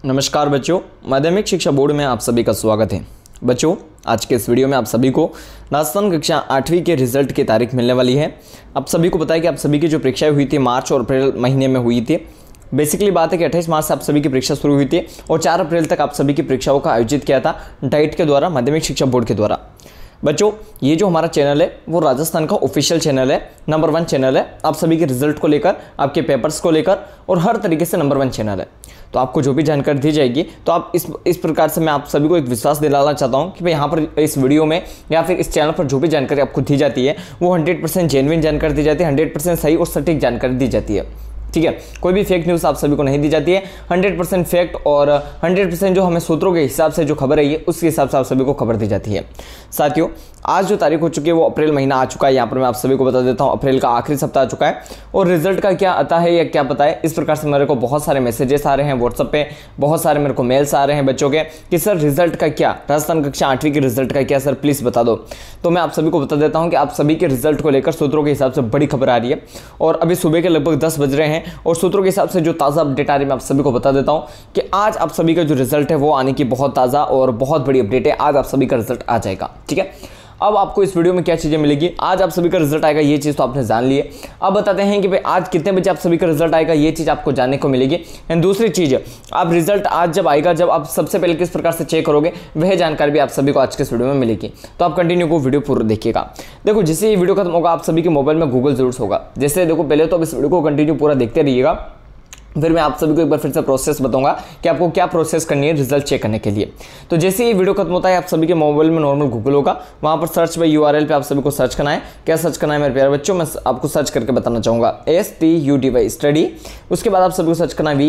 नमस्कार बच्चों, माध्यमिक शिक्षा बोर्ड में आप सभी का स्वागत है। बच्चों, आज के इस वीडियो में आप सभी को राजस्थान कक्षा 8वीं के रिजल्ट की तारीख मिलने वाली है। आप सभी को पता है कि आप सभी की जो परीक्षाएं हुई थी मार्च और अप्रैल महीने में हुई थी। बेसिकली बात है कि 28 मार्च से आप सभी की परीक्षा शुरू हुई थी और 4 अप्रैल तक आप सभी की परीक्षाओं का आयोजित किया था डाइट के द्वारा, माध्यमिक शिक्षा बोर्ड के द्वारा। बच्चों, ये जो हमारा चैनल है वो राजस्थान का ऑफिशियल चैनल है, नंबर 1 चैनल है। आप सभी के रिजल्ट को लेकर, आपके पेपर्स को लेकर और हर तरीके से नंबर 1 चैनल है। तो आपको जो भी जानकारी दी जाएगी तो आप इस प्रकार से मैं आप सभी को एक विश्वास दिलाना चाहता हूं कि भाई यहाँ पर इस वीडियो में या फिर इस चैनल पर जो भी जानकारी आपको दी जाती है वो 100% जेन्युइन जानकारी दी जाती है, 100% सही और सटीक जानकारी दी जाती है। ठीक है, कोई भी फेक न्यूज़ आप सभी को नहीं दी जाती है। 100% फैक्ट और 100% जो हमें सूत्रों के हिसाब से जो खबर है ये उसके हिसाब से आप सभी को खबर दी जाती है। साथियों, आज जो तारीख हो चुकी है वो अप्रैल महीना आ चुका है। यहाँ पर मैं आप सभी को बता देता हूँ, अप्रैल का आखिरी सप्ताह आ चुका है और रिजल्ट का क्या आता है या क्या पता है, इस प्रकार से मेरे को बहुत सारे मैसेजेस आ रहे हैं व्हाट्सएप पे, बहुत सारे मेरे को मेल्स आ रहे हैं बच्चों के कि सर रिजल्ट का क्या, राजस्थान कक्षा 8वीं के रिजल्ट का क्या सर, प्लीज़ बता दो। तो मैं आप सभी को बता देता हूँ कि आप सभी के रिजल्ट को लेकर सूत्रों के हिसाब से बड़ी खबर आ रही है और अभी सुबह के लगभग 10 बज रहे हैं और सूत्रों के हिसाब से जो ताज़ा अपडेट आ रही है मैं आप सभी को बता देता हूँ कि आज आप सभी का जो रिजल्ट है वो आने की बहुत ताज़ा और बहुत बड़ी अपडेट है। आज आप सभी का रिजल्ट आ जाएगा। ठीक है, अब आपको इस वीडियो में क्या चीज़ें मिलेगी, आज आप सभी का रिजल्ट आएगा, ये चीज़ तो आपने जान ली है। अब बताते हैं कि भाई आज कितने बजे आप सभी का रिजल्ट आएगा, ये चीज़ आपको जानने को मिलेगी। एंड दूसरी चीज़, आप रिजल्ट आज जब आएगा, जब आप सबसे पहले किस प्रकार से चेक करोगे वह जानकारी भी आप सभी को आज के इस वीडियो में मिलेगी। तो आप कंटिन्यू को वीडियो पूरा देखिएगा। देखो, जैसे ये वीडियो खत्म होगा आप सभी के मोबाइल में गूगल जरूर होगा। जैसे देखो, पहले तो आप इस वीडियो को कंटिन्यू पूरा देखते रहिएगा, फिर मैं आप सभी को एक बार फिर से प्रोसेस बताऊंगा कि आपको क्या प्रोसेस करनी है रिजल्ट चेक करने के लिए। तो जैसे ये वीडियो खत्म होता है आप सभी के मोबाइल में नॉर्मल गूगल होगा, वहां पर सर्च बाय URL पे आप सभी को सर्च करना है। क्या सर्च करना है मेरे प्यारे बच्चों, मैं आपको सर्च करके बताना चाहूंगा, STUDY स्टडी। उसके बाद आप सभी को सर्च करना है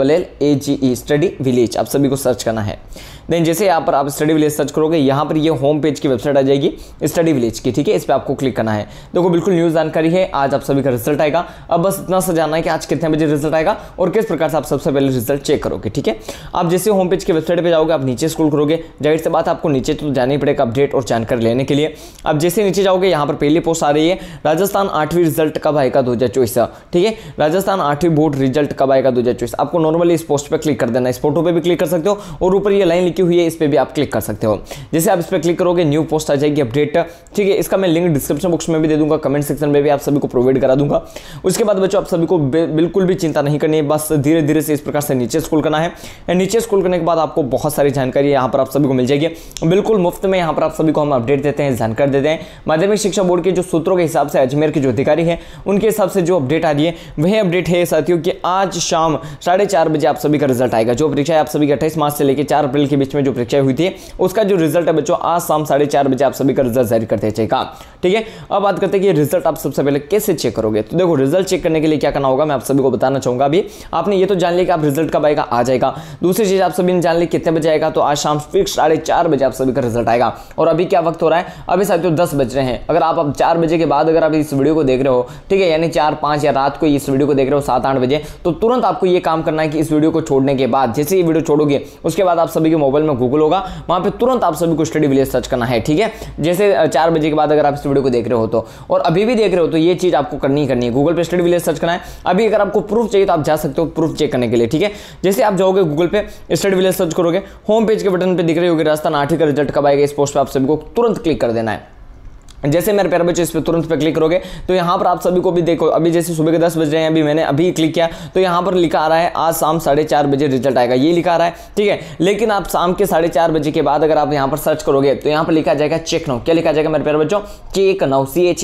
VILLAGE स्टडी विलेज, आप सभी को सर्च करना है। देन जैसे यहाँ पर आप स्टडी विलेज सर्च करोगे, यहाँ पर ये होम पेज की वेबसाइट आ जाएगी स्टडी विलेज की। ठीक है, इस पर आपको क्लिक करना है। देखो, बिल्कुल न्यूज़ जानकारी है, आज आप सभी का रिजल्ट आएगा। अब बस इतना सा जानना है कि आज कितने बजे रिजल्ट आएगा और किस प्रकार से आप सबसे पहले रिजल्ट चेक करोगे। ठीक है, आप जैसे होम पेज की वेबसाइट पे जाओगे, आप नीचे स्क्रॉल करोगे, जाहिर सी बात आपको नीचे तो जाना ही पड़ेगा अपडेट और जानकारी लेने के लिए। अब जैसे नीचे जाओगे, यहाँ पर पहली पोस्ट आ रही है, राजस्थान 8वीं रिजल्ट कब आएगा 2024। ठीक है, राजस्थान 8वीं बोर्ड रिजल्ट कब आएगा 2024। आपको नॉर्मली इस पोस्ट पर क्लिक कर देना है। इस फोटो पर भी क्लिक कर सकते हो और ऊपर ये लाइन लिखी हुई है, इस पर भी आप क्लिक कर सकते हो। जैसे आप इस पर क्लिक करोगे, न्यू पोस्ट आ जाएगी अपडेट। ठीक है, इसका मैं लिंक डिस्क्रिप्शन बॉक्स में भी दे दूंगा, कमेंट सेक्शन में भी आप सभी को प्रोवाइड करा दूंगा। उसके बाद बच्चों आप सभी को बिल्कुल भी चिंता नहीं करनी है, बस धीरे धीरे से इस प्रकार से नीचे स्क्रॉल करना है। नीचे स्क्रॉल करने के बाद आपको बहुत सारी जानकारी यहाँ पर आप सभी को मिल जाएगी, बिल्कुल मुफ्त में। यहाँ पर आप सभी को हम अपडेट देते हैं, जानकारी देते हैं। माध्यमिक शिक्षा बोर्ड के जो सूत्रों के हिसाब से अजमेर के जो अधिकारी हैं उनके हिसाब से जो अपडेट आ रही है वह अपडेट है साथियों कि आज शाम 4:30 बजे आप सभी का रिजल्ट आएगा। जो परीक्षा आप सभी के 28 मार्च से लेकर 4 अप्रैल के बीच में जो परीक्षा हुई थी उसका जो रिजल्ट है बच्चों आज शाम 4:30 बजे आप सभी का रिजल्ट जारी करते जाएगा। ठीक है, अब बात करते हैं कि रिजल्ट आप सबसे पहले कैसे चेक करोगे। तो देखो, रिजल्ट चेक करने के लिए क्या करना होगा मैं आप सभी को बताना चाहूंगा। अभी आपने ये तो जान लिया कि आप रिजल्ट कब आएगा, आ जाएगा। दूसरी चीज आप सभी ने जान ली कितने बजे आएगा, तो आज शाम फिक्स 4:30 बजे आप सभी का रिजल्ट आएगा। और अभी क्या वक्त हो रहा है, अभी साथियों 10 बज रहे हैं। अगर आप अब 4 बजे के बाद अगर आप इस वीडियो को देख रहे हो, ठीक है, यानी 4, 5 या रात को इस वीडियो को देख रहे हो 7, 8 बजे, तो तुरंत आपको ये काम करना है कि इस वीडियो को छोड़ने के बाद, जैसे ये वीडियो छोड़ोगे उसके बाद आप सभी के मोबाइल में गूगल होगा, वहां पे तुरंत आप सभी को स्टडी विलेज सर्च करना है। ठीक है, जैसे 4 बजे के बाद अगर आप इस वीडियो को देख रहे हो तो, और अभी भी देख रहे हो तो ये चीज आपको करनी है, गूगल पे स्टडी विलेज सर्च करना है। अभी अगर आपको प्रूफ चाहिए तो आप जा सकते हो प्रूफ चेक करने के लिए। ठीक है, जैसे आप जाओगे गूगल पे स्टडी विलेज सर्च करोगे, होम पेज के बटन पे दिख रही होगी राजस्थान 8वीं का रिजल्ट कब आएगा, इस पोस्ट पे आप सभी को तुरंत क्लिक कर देना है। जैसे मेरे प्यारे बच्चों इस पे तुरंत पे क्लिक करोगे तो यहाँ पर आप सभी को भी देखो, अभी जैसे सुबह के 10 बज रहे हैं, अभी मैंने अभी क्लिक किया तो यहाँ पर लिखा आ रहा है आज शाम 4:30 बजे रिजल्ट आएगा, ये लिखा आ रहा है। ठीक है, लेकिन आप शाम के 4:30 बजे के बाद अगर आप यहाँ पर सर्च करोगे तो यहाँ पर लिखा जाएगा चेक नाउ। क्या लिखा जाएगा मेरे प्यारे बच्चों, check now,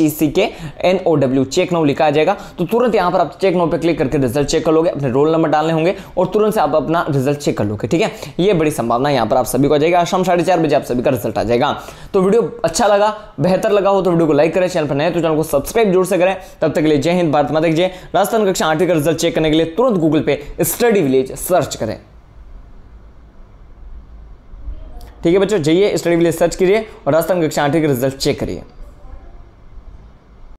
CHECKNOW, check now लिखा आ जाएगा। तो तुरंत यहाँ पर आप चेक नाउ पे क्लिक करके रिजल्ट चेक कर लोगे, अपने रोल नंबर डालने होंगे और तुरंत से आप अपना रिजल्ट चेक कर लोगे। ठीक है, ये बड़ी संभावना यहाँ पर आप सभी को आ जाएगा, शाम 4:30 बजे आप सभी का रिजल्ट आ जाएगा। तो वीडियो अच्छा लगा, बेहतर लगा हो तो वीडियो को लाइक, चैनल पर नए तो चैनल को सब्सक्राइब जरूर से करें। तब तक के लिए जय हिंद, भारत माता की जय। राजस्थान कक्षा 8वीं का रिजल्ट चेक करने के लिए तुरंत गूगल पे स्टडी विलेज सर्च करें। ठीक है बच्चों, जाइए स्टडी विलेज सर्च कीजिए और राजस्थान कक्षा 8वीं का रिजल्ट चेक करिए।